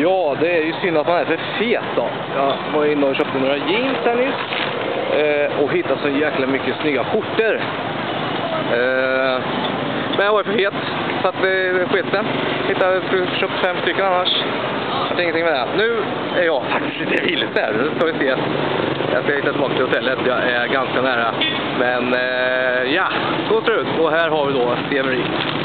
Ja, det är ju synd att man är för fet då. Jag var inne och köpte några jeans här nyss. Och hittade så jäkla mycket snygga skjortor. Men jag var för het. Så att det sket sig. Köpt 5 stycken annars. Jag har ingenting med det. Nu är jag faktiskt lite vilse här. Nu ska vi se. Jag ska hitta tillbaka till hotellet. Jag är ganska nära. Men ja, så ser det ut. Och här har vi då Steverit.